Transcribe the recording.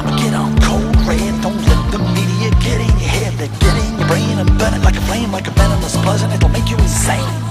Get on cold red, don't let the media get in your head. They get in your brain and burn it like a flame, like a venomous poison, it'll make you insane.